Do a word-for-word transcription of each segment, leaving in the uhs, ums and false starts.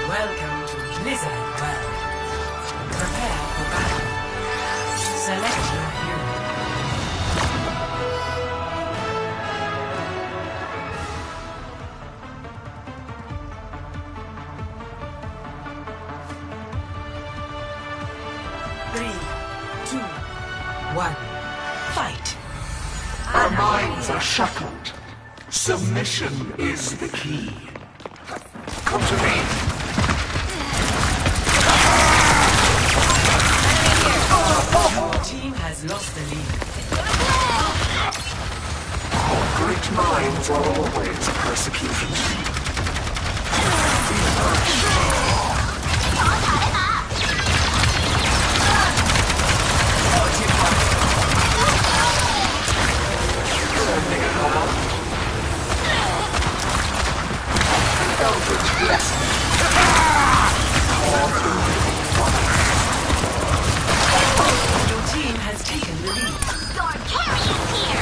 Welcome to Blizzard World. Prepare for battle. Select your hero. Three, two, one, fight! Our minds are shackled. Submission is the key. Come to me. Your team has lost the lead. Great minds are always persecuted. Eldritch blessing. Your team has taken the lead. You're carrying here!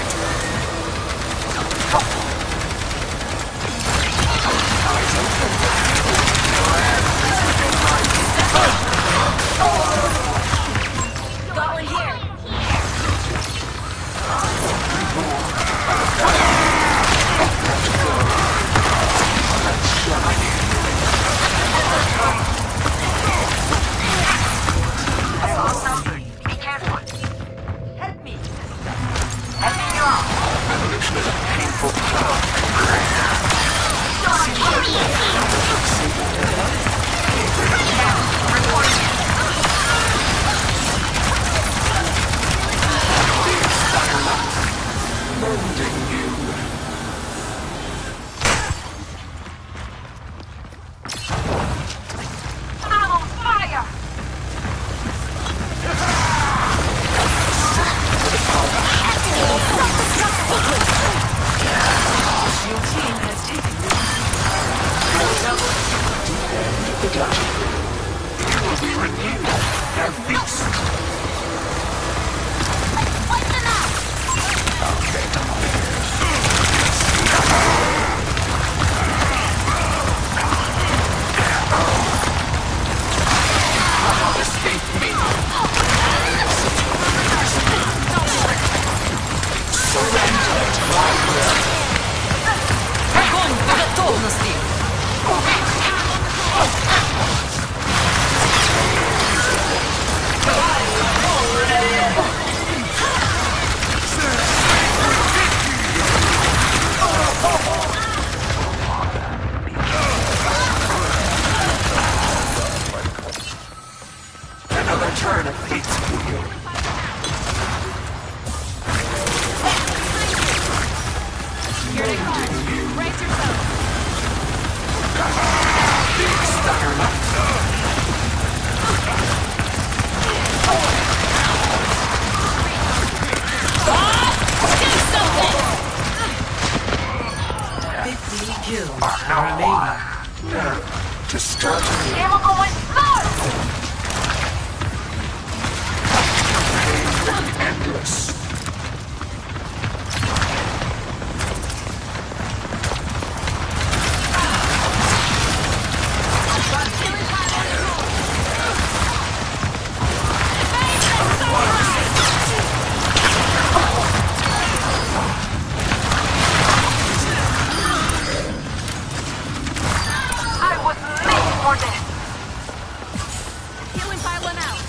Going here! I saw something. Be careful. Help me. Helping you out. Revolution is a painful cloud. Molding you. I'm on fire! Your team has taken the lead. The dungeon. You will be renewed. Their feast. Wipe them out! Escape me. Surrender to my will. Огонь по готовности! Another turn of fate's wheel. Here they come! Brace yourself! Big stutter. Do something! Fifty kills are remaining. Now, to start me, Ammo going first! pain will be endless. I was made for this! Healing pipeline out!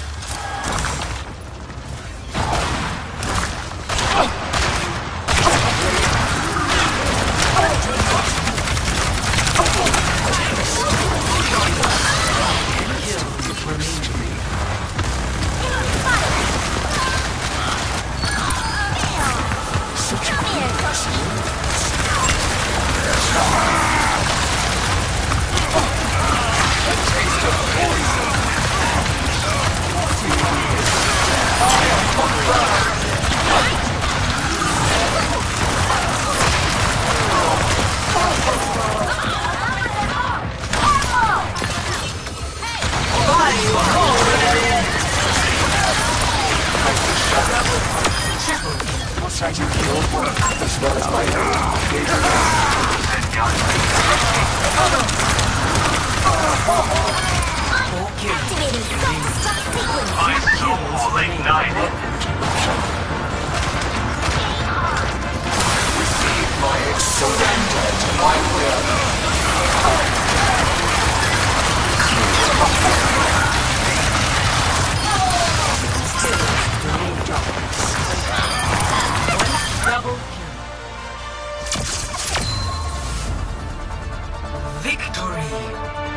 Such a blessing. A taste of poison. Once I do kill work, as well as my own. Activating self-destruct sequence. My soul ignited. Receive my surrender to my will. Double kill. Victory.